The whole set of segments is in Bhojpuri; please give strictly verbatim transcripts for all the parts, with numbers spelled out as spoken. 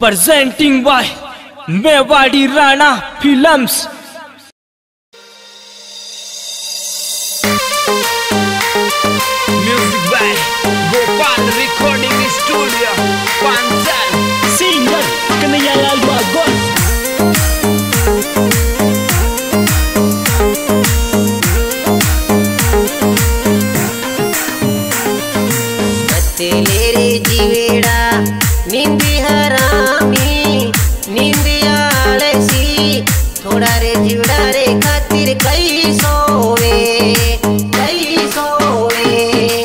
presenting by Mewadi Rana Films. Music by Gopal Recording Studio, Pansal. Singer Kanayalal Bagol. तेरे जीवेड़ा निंदी हरामी निंदी आलसी थोड़ा रे जीवड़ा रे खातिर कई सोवे कई सोवे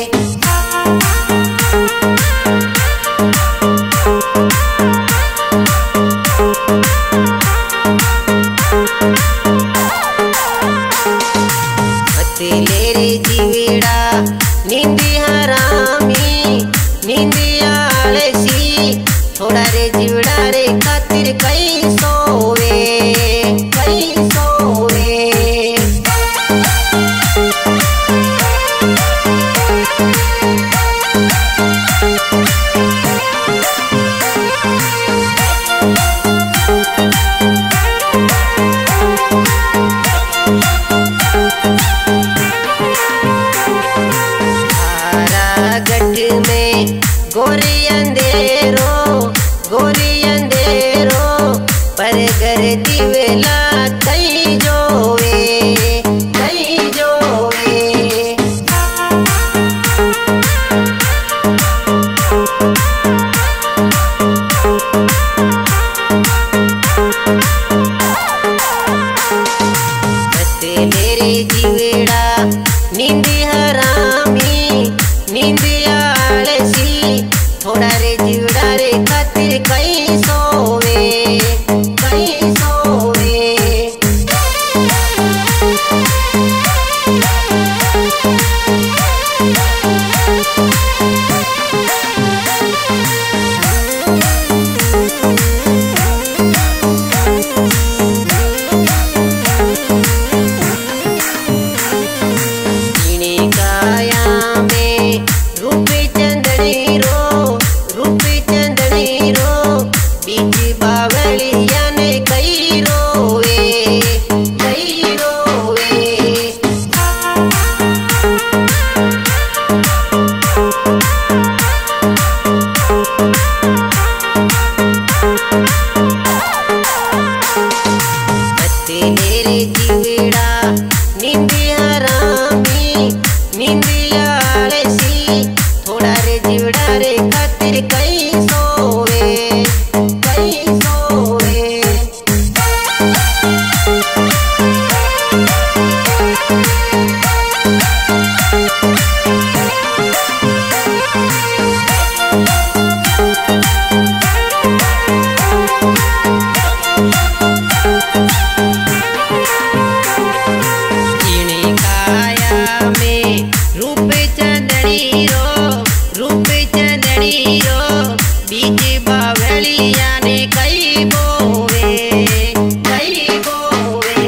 तेरे जीवेड़ा निंदी हरामी निंदी आलसी थोड़ा रे जीवड़ा रे खातिर कई सोवे कई सोवे गढ़ में गोरी अंधेरो गोरी अंधेरो पर घर दिवेला कई जोवे कई जोवे तेरे जीवेड़ा निंदी हरामी निंदी आलसी थोड़ा रे जीवड़ा रे खातिर कई सोवे कई सोवे काया में रूपी चंदनी रो रूपी चंदनी रो बीच बावलिया ने कई रोवे कई रोवे तेरे जीवेड़ा निंदी हरामी निंदी आलसी थोड़ा रे जीवड़ा रे खातिर कई सोवे कई सोवे काया में रूप चंदनी रो रूप चंदनी रो बीच बावलिया ने कई बोवे कई बोवे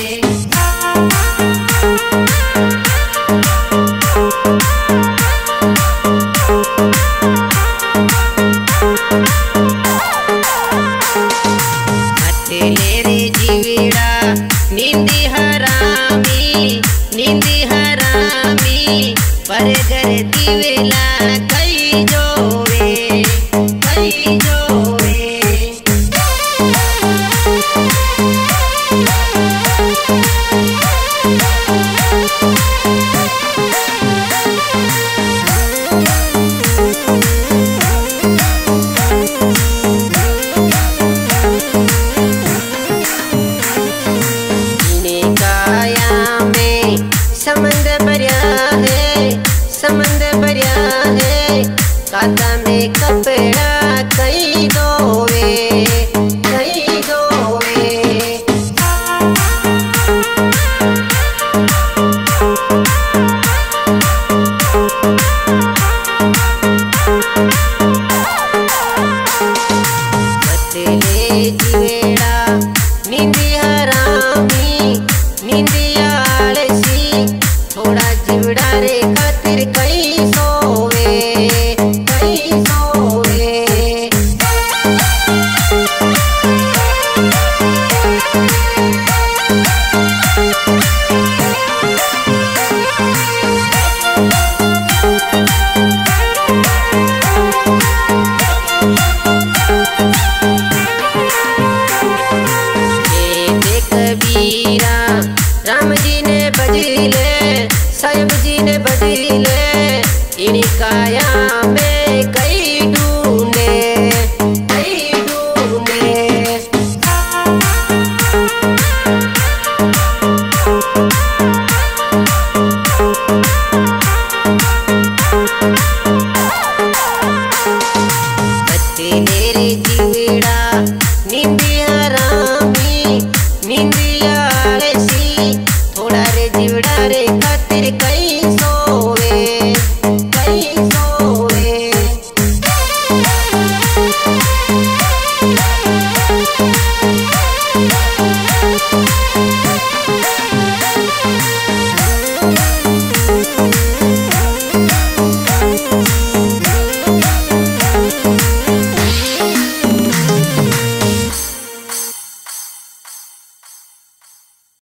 तेरे जीवेड़ा निंदी हरामी निंदी हरामी पर घर दिवेला कई जोवे कई जोवे जीवड़ा नींदी हरामी नींदी आलसी थोड़ा रे जीवड़ा रे खत